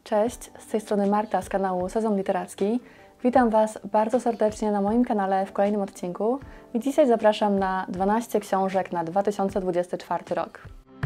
Cześć, z tej strony Marta z kanału Sezon Literacki. Witam Was bardzo serdecznie na moim kanale w kolejnym odcinku i dzisiaj zapraszam na 12 książek na 2024 rok.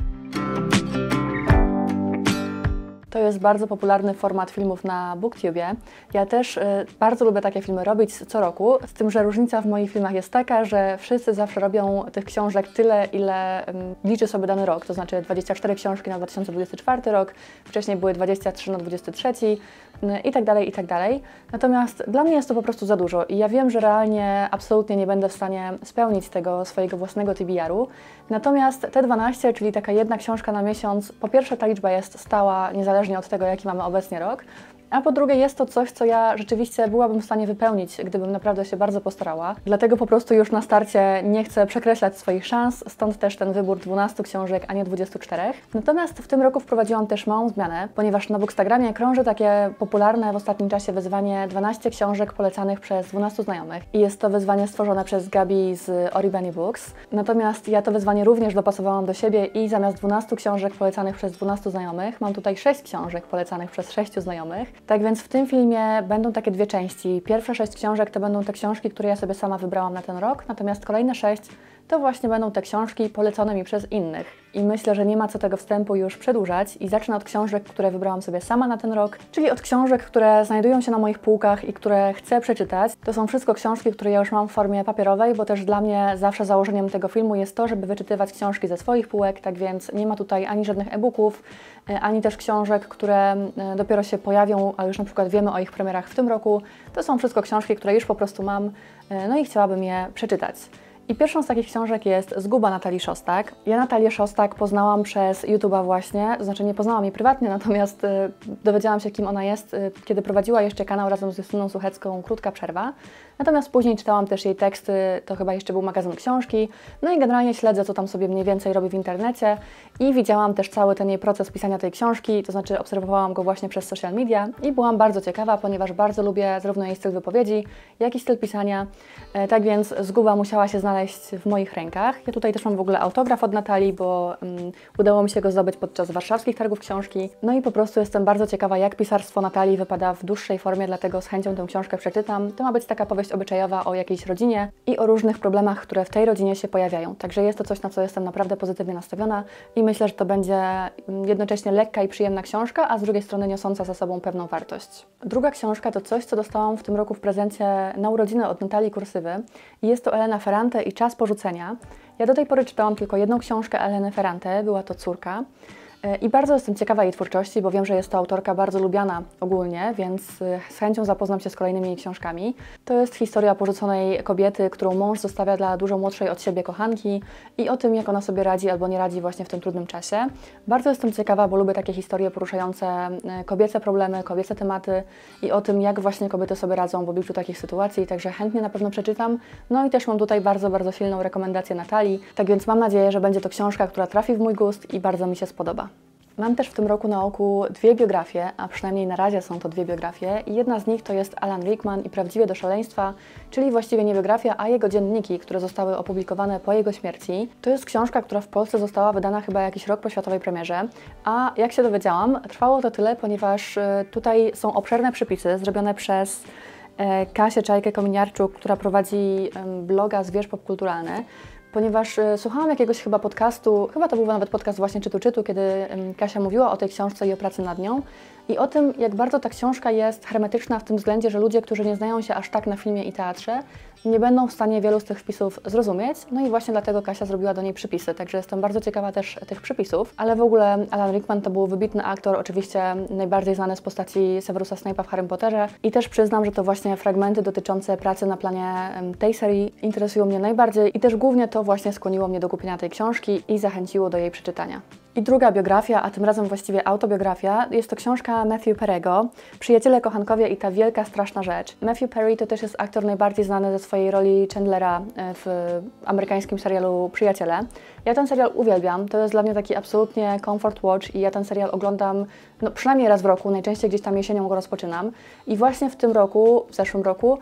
To jest bardzo popularny format filmów na BookTubie. Ja też bardzo lubię takie filmy robić co roku, z tym, że różnica w moich filmach jest taka, że wszyscy zawsze robią tych książek tyle, ile liczy sobie dany rok, to znaczy 24 książki na 2024 rok, wcześniej były 23 na 2023 i tak dalej, i tak dalej. Natomiast dla mnie jest to po prostu za dużo i ja wiem, że realnie absolutnie nie będę w stanie spełnić tego swojego własnego TBR-u. Natomiast te 12, czyli taka jedna książka na miesiąc, po pierwsze ta liczba jest stała, niezależnie od tego, jaki mamy obecnie rok, a po drugie jest to coś, co ja rzeczywiście byłabym w stanie wypełnić, gdybym naprawdę się bardzo postarała. Dlatego po prostu już na starcie nie chcę przekreślać swoich szans, stąd też ten wybór 12 książek, a nie 24. Natomiast w tym roku wprowadziłam też małą zmianę, ponieważ na Bookstagramie krąży takie popularne w ostatnim czasie wyzwanie 12 książek polecanych przez 12 znajomych. I jest to wyzwanie stworzone przez Gabi z Oribani Books. Natomiast ja to wyzwanie również dopasowałam do siebie i zamiast 12 książek polecanych przez 12 znajomych, mam tutaj 6 książek polecanych przez 6 znajomych. Tak więc w tym filmie będą takie dwie części. Pierwsze 6 książek to będą te książki, które ja sobie sama wybrałam na ten rok, natomiast kolejne 6 to właśnie będą te książki polecone mi przez innych. I myślę, że nie ma co tego wstępu już przedłużać i zacznę od książek, które wybrałam sobie sama na ten rok, czyli od książek, które znajdują się na moich półkach i które chcę przeczytać. To są wszystko książki, które ja już mam w formie papierowej, bo też dla mnie zawsze założeniem tego filmu jest to, żeby wyczytywać książki ze swoich półek, tak więc nie ma tutaj ani żadnych e-booków, ani też książek, które dopiero się pojawią, a już na przykład wiemy o ich premierach w tym roku. To są wszystko książki, które już po prostu mam, no i chciałabym je przeczytać. I pierwszą z takich książek jest Zguba Natalii Szostak. Ja Natalię Szostak poznałam przez YouTube'a właśnie, to znaczy nie poznałam jej prywatnie, natomiast dowiedziałam się, kim ona jest, kiedy prowadziła jeszcze kanał razem z Justyną Suchecką Krótka Przerwa. Natomiast później czytałam też jej teksty, to chyba jeszcze był magazyn książki, no i generalnie śledzę, co tam sobie mniej więcej robi w internecie i widziałam też cały ten jej proces pisania tej książki, to znaczy obserwowałam go właśnie przez social media i byłam bardzo ciekawa, ponieważ bardzo lubię zarówno jej styl wypowiedzi, jak i styl pisania, tak więc Zguba musiała się znaleźć w moich rękach. Ja tutaj też mam w ogóle autograf od Natalii, bo udało mi się go zdobyć podczas warszawskich targów książki. No i po prostu jestem bardzo ciekawa, jak pisarstwo Natalii wypada w dłuższej formie, dlatego z chęcią tę książkę przeczytam. To ma być taka powieść obyczajowa o jakiejś rodzinie i o różnych problemach, które w tej rodzinie się pojawiają. Także jest to coś, na co jestem naprawdę pozytywnie nastawiona i myślę, że to będzie jednocześnie lekka i przyjemna książka, a z drugiej strony niosąca za sobą pewną wartość. Druga książka to coś, co dostałam w tym roku w prezencie na urodziny od Natalii Kursywy i jest to Elena Ferrante i Czas porzucenia. Ja do tej pory czytałam tylko jedną książkę Eleny Ferrante, była to Córka. I bardzo jestem ciekawa jej twórczości, bo wiem, że jest to autorka bardzo lubiana ogólnie, więc z chęcią zapoznam się z kolejnymi jej książkami. To jest historia porzuconej kobiety, którą mąż zostawia dla dużo młodszej od siebie kochanki i o tym, jak ona sobie radzi albo nie radzi właśnie w tym trudnym czasie. Bardzo jestem ciekawa, bo lubię takie historie poruszające kobiece problemy, kobiece tematy i o tym, jak właśnie kobiety sobie radzą w obliczu takich sytuacji, także chętnie na pewno przeczytam. No i też mam tutaj bardzo, bardzo silną rekomendację Natalii, tak więc mam nadzieję, że będzie to książka, która trafi w mój gust i bardzo mi się spodoba. Mam też w tym roku na oku dwie biografie, a przynajmniej na razie są to dwie biografie i jedna z nich to jest Alan Rickman i Prawdziwie do szaleństwa, czyli właściwie nie biografia, a jego dzienniki, które zostały opublikowane po jego śmierci. To jest książka, która w Polsce została wydana chyba jakiś rok po światowej premierze, a jak się dowiedziałam, trwało to tyle, ponieważ tutaj są obszerne przypisy zrobione przez Kasię Czajkę-Kominiarczuk, która prowadzi bloga Zwierz Popkulturalny. Ponieważ słuchałam jakiegoś chyba podcastu, chyba to był nawet podcast właśnie Czytu, kiedy Kasia mówiła o tej książce i o pracy nad nią i o tym, jak bardzo ta książka jest hermetyczna w tym względzie, że ludzie, którzy nie znają się aż tak na filmie i teatrze, nie będą w stanie wielu z tych wpisów zrozumieć, no i właśnie dlatego Kasia zrobiła do niej przypisy, także jestem bardzo ciekawa też tych przypisów, ale w ogóle Alan Rickman to był wybitny aktor, oczywiście najbardziej znany z postaci Severusa Snape'a w Harrym Potterze i też przyznam, że to właśnie fragmenty dotyczące pracy na planie tej serii interesują mnie najbardziej i też głównie to właśnie skłoniło mnie do kupienia tej książki i zachęciło do jej przeczytania. I druga biografia, a tym razem właściwie autobiografia, jest to książka Matthew Perry'ego Przyjaciele, kochankowie i ta wielka, straszna rzecz. Matthew Perry to też jest aktor najbardziej znany ze swojej roli Chandlera w amerykańskim serialu Przyjaciele. Ja ten serial uwielbiam, to jest dla mnie taki absolutnie comfort watch i ja ten serial oglądam no, przynajmniej raz w roku, najczęściej gdzieś tam jesienią go rozpoczynam. I właśnie w tym roku, w zeszłym roku,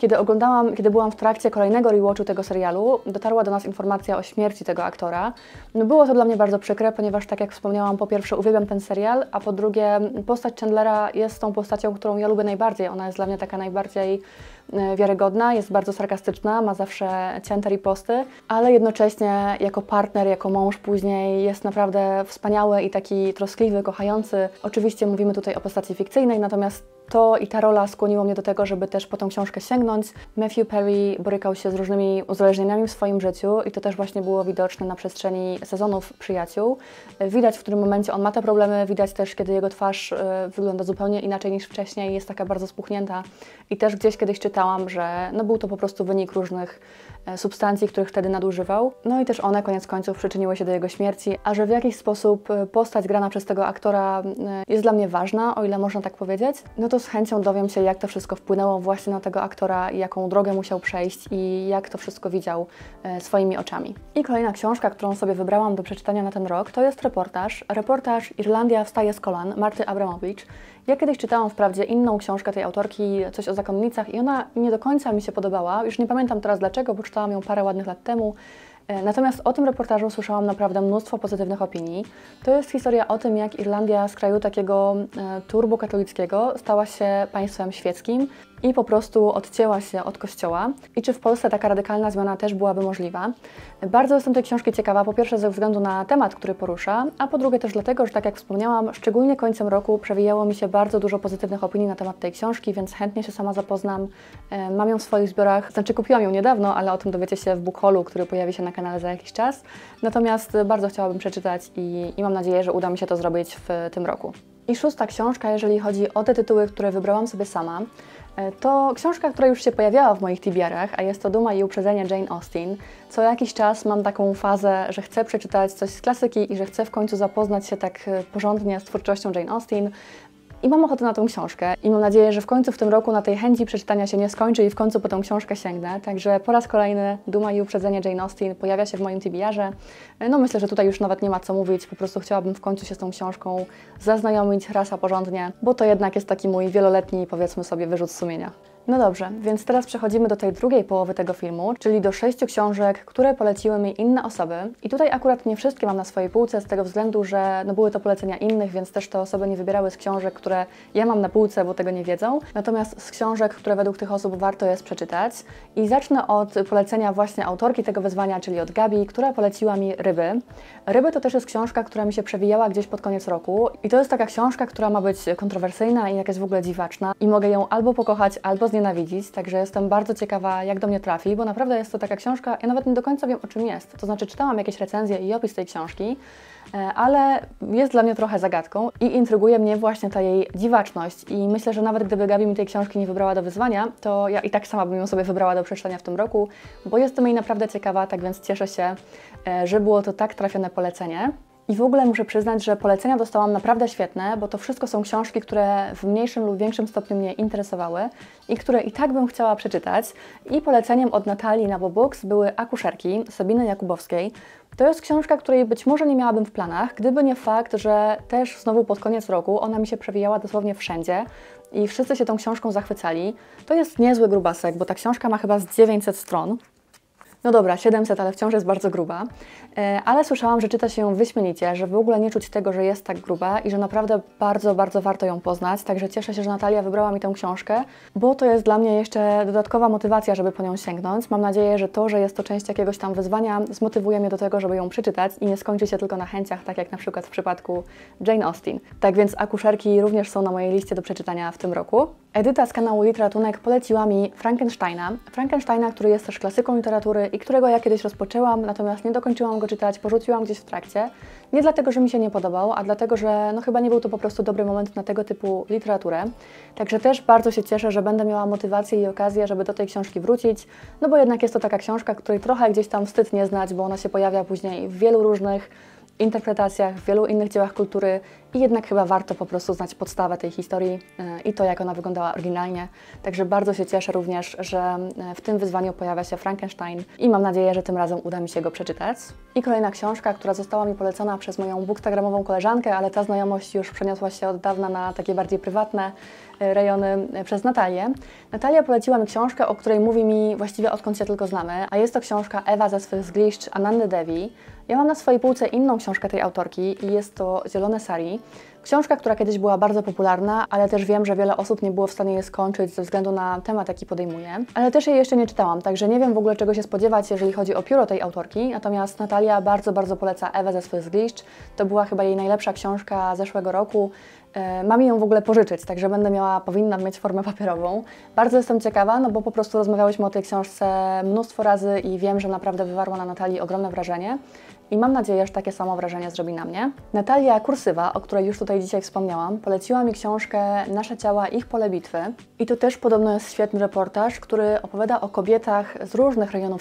kiedy byłam w trakcie kolejnego rewatchu tego serialu, dotarła do nas informacja o śmierci tego aktora. No było to dla mnie bardzo przykre, ponieważ tak jak wspomniałam, po pierwsze uwielbiam ten serial, a po drugie postać Chandlera jest tą postacią, którą ja lubię najbardziej. Ona jest dla mnie taka najbardziej wiarygodna, jest bardzo sarkastyczna, ma zawsze cięte riposty, ale jednocześnie jako partner, jako mąż później jest naprawdę wspaniały i taki troskliwy, kochający. Oczywiście mówimy tutaj o postaci fikcyjnej, natomiast to i ta rola skłoniło mnie do tego, żeby też po tą książkę sięgnąć. Matthew Perry borykał się z różnymi uzależnieniami w swoim życiu i to też właśnie było widoczne na przestrzeni sezonów Przyjaciół. Widać, w którym momencie on ma te problemy, widać też, kiedy jego twarz wygląda zupełnie inaczej niż wcześniej, jest taka bardzo spuchnięta. I też gdzieś kiedyś czytałam, że no był to po prostu wynik różnych substancji, których wtedy nadużywał. No i też one koniec końców przyczyniły się do jego śmierci, a że w jakiś sposób postać grana przez tego aktora jest dla mnie ważna, o ile można tak powiedzieć, no to z chęcią dowiem się, jak to wszystko wpłynęło właśnie na tego aktora, jaką drogę musiał przejść i jak to wszystko widział swoimi oczami. I kolejna książka, którą sobie wybrałam do przeczytania na ten rok, to jest reportaż Irlandia wstaje z kolan Marty Abramowicz. Ja kiedyś czytałam wprawdzie inną książkę tej autorki, coś o zakonnicach i ona nie do końca mi się podobała. Już nie pamiętam teraz dlaczego, bo czytałam ją parę ładnych lat temu. Natomiast o tym reportażu słyszałam naprawdę mnóstwo pozytywnych opinii. To jest historia o tym, jak Irlandia z kraju takiego turbokatolickiego stała się państwem świeckim i po prostu odcięła się od Kościoła. I czy w Polsce taka radykalna zmiana też byłaby możliwa? Bardzo jestem tej książki ciekawa, po pierwsze ze względu na temat, który porusza, a po drugie też dlatego, że tak jak wspomniałam, szczególnie końcem roku przewijało mi się bardzo dużo pozytywnych opinii na temat tej książki, więc chętnie się sama zapoznam. Mam ją w swoich zbiorach, znaczy kupiłam ją niedawno, ale o tym dowiecie się w Bookhaulu, który pojawi się na kanale za jakiś czas. Natomiast bardzo chciałabym przeczytać i mam nadzieję, że uda mi się to zrobić w tym roku. I szósta książka, jeżeli chodzi o te tytuły, które wybrałam sobie sama, to książka, która już się pojawiała w moich TBR-ach, a jest to Duma i uprzedzenie Jane Austen. Co jakiś czas mam taką fazę, że chcę przeczytać coś z klasyki i że chcę w końcu zapoznać się tak porządnie z twórczością Jane Austen. I mam ochotę na tą książkę i mam nadzieję, że w końcu w tym roku na tej chęci przeczytania się nie skończy i w końcu po tą książkę sięgnę. Także po raz kolejny Duma i uprzedzenie Jane Austen pojawia się w moim TBR-ze. No myślę, że tutaj już nawet nie ma co mówić, po prostu chciałabym w końcu się z tą książką zaznajomić raz a porządnie, bo to jednak jest taki mój wieloletni, powiedzmy sobie, wyrzut sumienia. No dobrze, więc teraz przechodzimy do tej drugiej połowy tego filmu, czyli do 6 książek, które poleciły mi inne osoby. I tutaj akurat nie wszystkie mam na swojej półce, z tego względu, że no były to polecenia innych, więc też te osoby nie wybierały z książek, które ja mam na półce, bo tego nie wiedzą. Natomiast z książek, które według tych osób warto jest przeczytać. I zacznę od polecenia właśnie autorki tego wyzwania, czyli od Gabi, która poleciła mi Ryby. Ryby to też jest książka, która mi się przewijała gdzieś pod koniec roku. I to jest taka książka, która ma być kontrowersyjna i jakaś w ogóle dziwaczna. I mogę ją albo pokochać, albo znienawidzić, także jestem bardzo ciekawa, jak do mnie trafi, bo naprawdę jest to taka książka, ja nawet nie do końca wiem, o czym jest. To znaczy, czytałam jakieś recenzje i opis tej książki, ale jest dla mnie trochę zagadką i intryguje mnie właśnie ta jej dziwaczność i myślę, że nawet gdyby Gabi mi tej książki nie wybrała do wyzwania, to ja i tak sama bym ją sobie wybrała do przeczytania w tym roku, bo jestem jej naprawdę ciekawa, tak więc cieszę się, że było to tak trafione polecenie. I w ogóle muszę przyznać, że polecenia dostałam naprawdę świetne, bo to wszystko są książki, które w mniejszym lub większym stopniu mnie interesowały i które i tak bym chciała przeczytać. I poleceniem od Natalii na Books były Akuszerki Sabiny Jakubowskiej. To jest książka, której być może nie miałabym w planach, gdyby nie fakt, że też znowu pod koniec roku ona mi się przewijała dosłownie wszędzie i wszyscy się tą książką zachwycali. To jest niezły grubasek, bo ta książka ma chyba z 900 stron. No dobra, 700, ale wciąż jest bardzo gruba. Ale słyszałam, że czyta się ją wyśmienicie, że w ogóle nie czuć tego, że jest tak gruba i że naprawdę bardzo, bardzo warto ją poznać. Także cieszę się, że Natalia wybrała mi tę książkę, bo to jest dla mnie jeszcze dodatkowa motywacja, żeby po nią sięgnąć. Mam nadzieję, że to, że jest to część jakiegoś tam wyzwania, zmotywuje mnie do tego, żeby ją przeczytać i nie skończy się tylko na chęciach, tak jak na przykład w przypadku Jane Austen. Tak więc Akuszerki również są na mojej liście do przeczytania w tym roku. Edyta z kanału Literatunek poleciła mi Frankensteina, który jest też klasyką literatury i którego ja kiedyś rozpoczęłam, natomiast nie dokończyłam go czytać, porzuciłam gdzieś w trakcie. Nie dlatego, że mi się nie podobał, a dlatego, że no chyba nie był to po prostu dobry moment na tego typu literaturę. Także też bardzo się cieszę, że będę miała motywację i okazję, żeby do tej książki wrócić, no bo jednak jest to taka książka, której trochę gdzieś tam wstyd nie znać, bo ona się pojawia później w wielu różnych interpretacjach, w wielu innych dziełach kultury i jednak chyba warto po prostu znać podstawę tej historii i to, jak ona wyglądała oryginalnie. Także bardzo się cieszę również, że w tym wyzwaniu pojawia się Frankenstein i mam nadzieję, że tym razem uda mi się go przeczytać. I kolejna książka, która została mi polecona przez moją bookstagramową koleżankę, ale ta znajomość już przeniosła się od dawna na takie bardziej prywatne rejony przez Natalię. Natalia poleciła mi książkę, o której mówi mi właściwie odkąd się tylko znamy, a jest to książka Ewa ze swych zgliszcz Anandy Devi. Ja mam na swojej półce inną książkę tej autorki i jest to Zielone Sari. Książka, która kiedyś była bardzo popularna, ale też wiem, że wiele osób nie było w stanie jej skończyć ze względu na temat, jaki podejmuje. Ale też jej jeszcze nie czytałam, także nie wiem w ogóle, czego się spodziewać, jeżeli chodzi o pióro tej autorki. Natomiast Natalia bardzo, bardzo poleca Ewę ze swych zgliszcz. To była chyba jej najlepsza książka zeszłego roku. Mam ją w ogóle pożyczyć, także powinnam mieć formę papierową. Bardzo jestem ciekawa, no bo po prostu rozmawiałyśmy o tej książce mnóstwo razy i wiem, że naprawdę wywarła na Natalii ogromne wrażenie. I mam nadzieję, że takie samo wrażenie zrobi na mnie. Natalia Kursywa, o której już tutaj dzisiaj wspomniałam, poleciła mi książkę Nasze ciała, ich pole bitwy. I to też podobno jest świetny reportaż, który opowiada o kobietach z różnych rejonów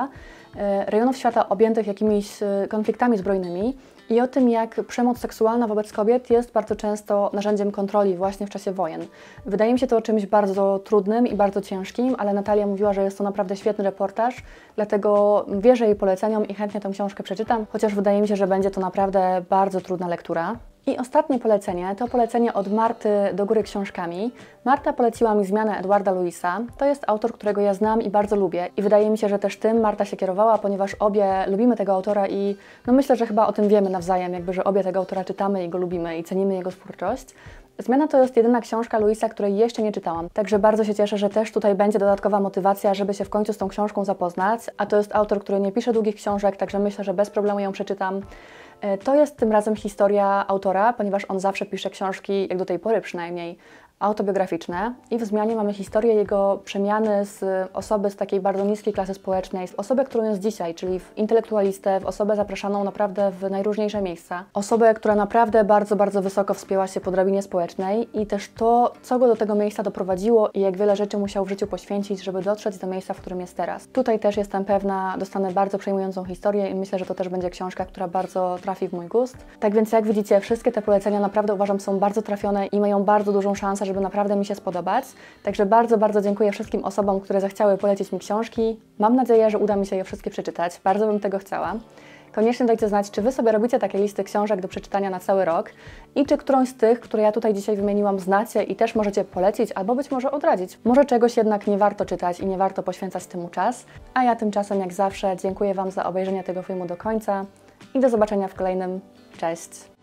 świata objętych jakimiś konfliktami zbrojnymi i o tym, jak przemoc seksualna wobec kobiet jest bardzo często narzędziem kontroli właśnie w czasie wojen. Wydaje mi się to czymś bardzo trudnym i bardzo ciężkim, ale Natalia mówiła, że jest to naprawdę świetny reportaż, dlatego wierzę jej poleceniom i chętnie tę książkę przeczytam, chociaż wydaje mi się, że będzie to naprawdę bardzo trudna lektura. I ostatnie polecenie to polecenie od Marty do góry książkami. Marta poleciła mi Zmianę Edwarda Lewisa. To jest autor, którego ja znam i bardzo lubię i wydaje mi się, że też tym Marta się kierowała, ponieważ obie lubimy tego autora i myślę, że chyba o tym wiemy nawzajem, że obie tego autora czytamy i go lubimy i cenimy jego twórczość. Zmiana to jest jedyna książka Lewisa, której jeszcze nie czytałam, także bardzo się cieszę, że też tutaj będzie dodatkowa motywacja, żeby się w końcu z tą książką zapoznać, a to jest autor, który nie pisze długich książek, także myślę, że bez problemu ją przeczytam. To jest tym razem historia autora, ponieważ on zawsze pisze książki, jak do tej pory przynajmniej, autobiograficzne i w Zmianie mamy historię jego przemiany z osoby z takiej bardzo niskiej klasy społecznej, w osobę, którą jest dzisiaj, czyli w intelektualistę, w osobę zapraszaną naprawdę w najróżniejsze miejsca. Osobę, która naprawdę bardzo, bardzo wysoko wspięła się po drabinie społecznej i też to, co go do tego miejsca doprowadziło i jak wiele rzeczy musiał w życiu poświęcić, żeby dotrzeć do miejsca, w którym jest teraz. Tutaj też jestem pewna, dostanę bardzo przejmującą historię i myślę, że to też będzie książka, która bardzo trafi w mój gust. Tak więc jak widzicie, wszystkie te polecenia naprawdę uważam są bardzo trafione i mają bardzo dużą szansę, żeby naprawdę mi się spodobać. Także bardzo, bardzo dziękuję wszystkim osobom, które zechciały polecić mi książki. Mam nadzieję, że uda mi się je wszystkie przeczytać. Bardzo bym tego chciała. Koniecznie dajcie znać, czy Wy sobie robicie takie listy książek do przeczytania na cały rok i czy którąś z tych, które ja tutaj dzisiaj wymieniłam, znacie i też możecie polecić albo być może odradzić. Może czegoś jednak nie warto czytać i nie warto poświęcać temu czas. A ja tymczasem, jak zawsze, dziękuję Wam za obejrzenie tego filmu do końca i do zobaczenia w kolejnym. Cześć!